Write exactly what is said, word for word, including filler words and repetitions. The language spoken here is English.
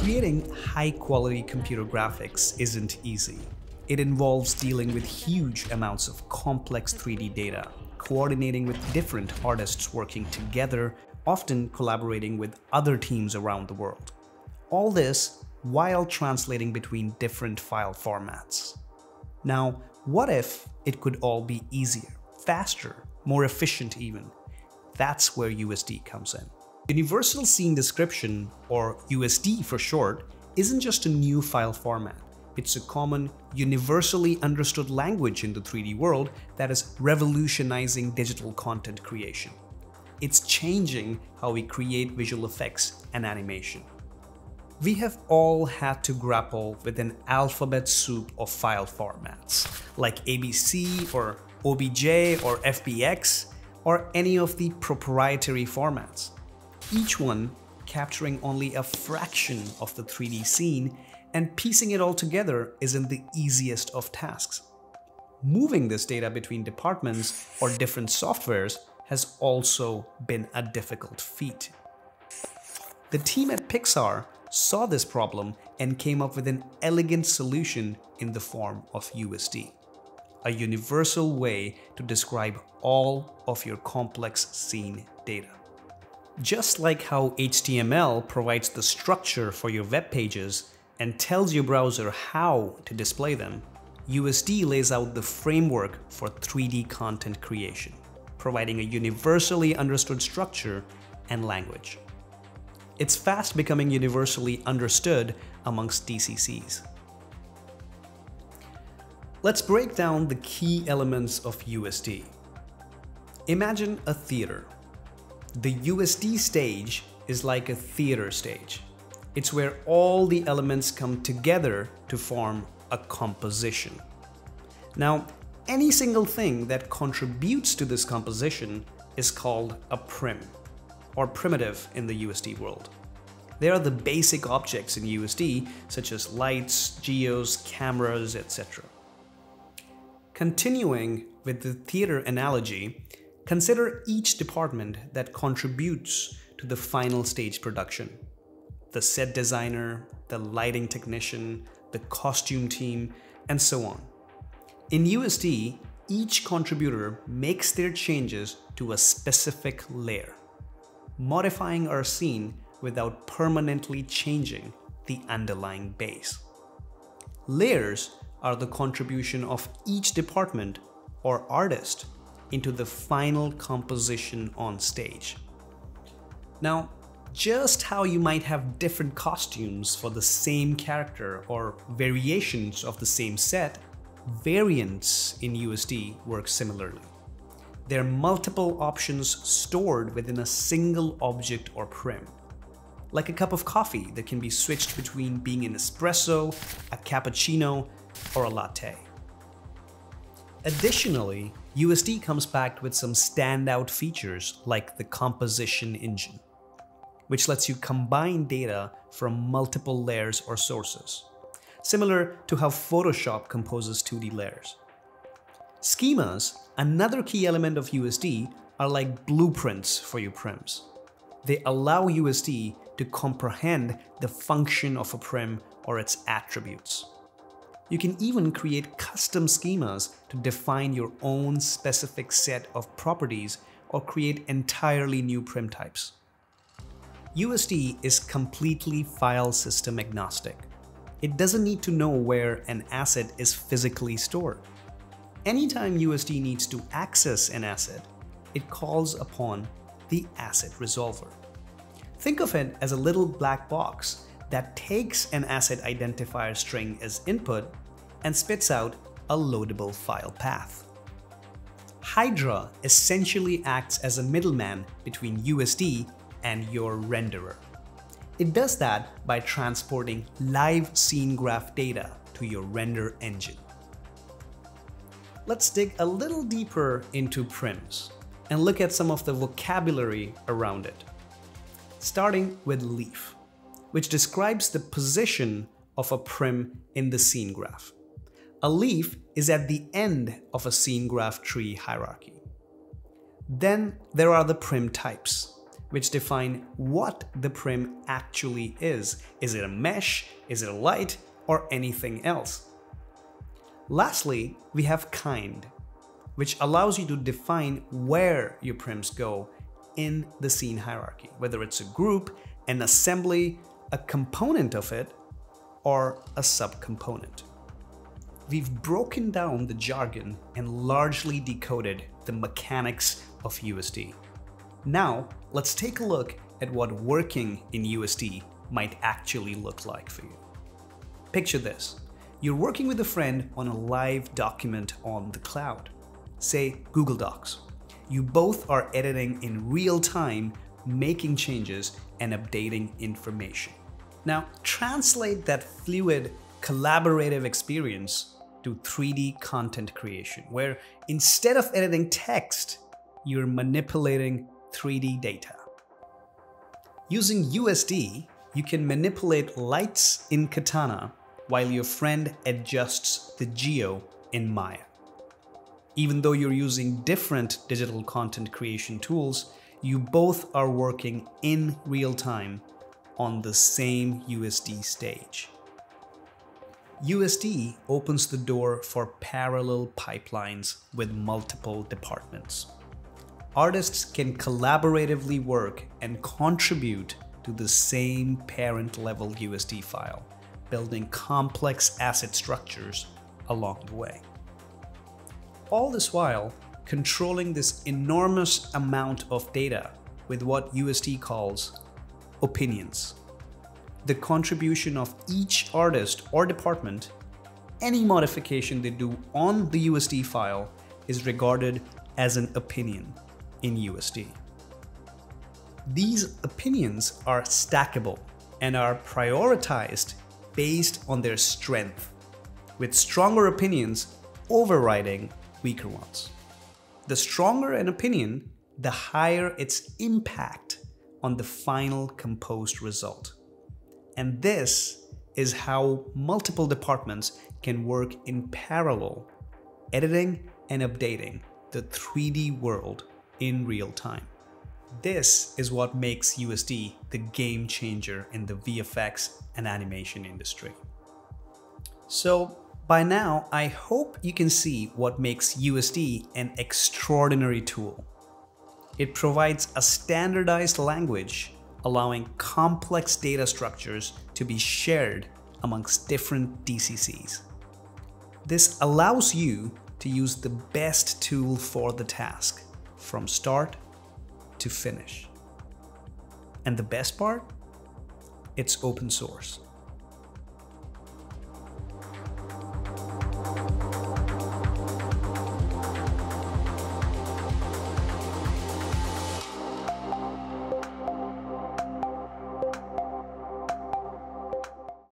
Creating high-quality computer graphics isn't easy. It involves dealing with huge amounts of complex three D data, coordinating with different artists working together, often collaborating with other teams around the world. All this while translating between different file formats. Now, what if it could all be easier, faster, more efficient even? That's where U S D comes in. Universal Scene Description, or U S D for short, isn't just a new file format. It's a common, universally understood language in the three D world that is revolutionizing digital content creation. It's changing how we create visual effects and animation. We have all had to grapple with an alphabet soup of file formats, like A B C or O B J or F B X, or any of the proprietary formats. Each one capturing only a fraction of the three D scene, and piecing it all together isn't the easiest of tasks. Moving this data between departments or different softwares has also been a difficult feat. The team at Pixar saw this problem and came up with an elegant solution in the form of U S D, a universal way to describe all of your complex scene data. Just like how H T M L provides the structure for your web pages and tells your browser how to display them, U S D lays out the framework for three D content creation, providing a universally understood structure and language. It's fast becoming universally understood amongst D C Cs. Let's break down the key elements of U S D. Imagine a theater. The U S D stage is like a theater stage. It's where all the elements come together to form a composition. Now, any single thing that contributes to this composition is called a prim, or primitive in the U S D world. They are the basic objects in U S D, such as lights, geos, cameras, et cetera. Continuing with the theater analogy, consider each department that contributes to the final stage production. The set designer, the lighting technician, the costume team, and so on. In U S D, each contributor makes their changes to a specific layer, modifying our scene without permanently changing the underlying base. Layers are the contribution of each department or artist into the final composition on stage. Now, just how you might have different costumes for the same character or variations of the same set, variants in U S D work similarly. There are multiple options stored within a single object or prim, like a cup of coffee that can be switched between being an espresso, a cappuccino, or a latte. Additionally, U S D comes packed with some standout features like the composition engine, which lets you combine data from multiple layers or sources, similar to how Photoshop composes two D layers. Schemas, another key element of U S D, are like blueprints for your prims. They allow U S D to comprehend the function of a prim or its attributes. You can even create custom schemas to define your own specific set of properties or create entirely new prim types. U S D is completely file system agnostic. It doesn't need to know where an asset is physically stored. Anytime U S D needs to access an asset, it calls upon the asset resolver. Think of it as a little black box that takes an asset identifier string as input and spits out a loadable file path. Hydra essentially acts as a middleman between U S D and your renderer. It does that by transporting live scene graph data to your render engine. Let's dig a little deeper into prims and look at some of the vocabulary around it. Starting with leaf, which describes the position of a prim in the scene graph. A leaf is at the end of a scene graph tree hierarchy. Then there are the prim types, which define what the prim actually is. Is it a mesh? Is it a light? Or anything else? Lastly, we have kind, which allows you to define where your prims go in the scene hierarchy, whether it's a group, an assembly, a component of it, or a subcomponent. We've broken down the jargon and largely decoded the mechanics of U S D. Now, let's take a look at what working in U S D might actually look like for you. Picture this. You're working with a friend on a live document on the cloud, say Google Docs. You both are editing in real time, making changes and updating information. Now, translate that fluid, collaborative experience to three D content creation, where instead of editing text, you're manipulating three D data. Using U S D, you can manipulate lights in Katana while your friend adjusts the geo in Maya. Even though you're using different digital content creation tools, you both are working in real time on the same U S D stage. U S D opens the door for parallel pipelines with multiple departments. Artists can collaboratively work and contribute to the same parent-level U S D file, building complex asset structures along the way. All this while controlling this enormous amount of data with what U S D calls opinions. The contribution of each artist or department, any modification they do on the U S D file is regarded as an opinion in U S D. These opinions are stackable and are prioritized based on their strength, with stronger opinions overriding weaker ones. The stronger an opinion, the higher its impact on the final composed result. And this is how multiple departments can work in parallel, editing and updating the three D world in real time. This is what makes U S D the game changer in the V F X and animation industry. So by now, I hope you can see what makes U S D an extraordinary tool. It provides a standardized language, allowing complex data structures to be shared amongst different D C Cs. This allows you to use the best tool for the task, from start to finish. And the best part? It's open source.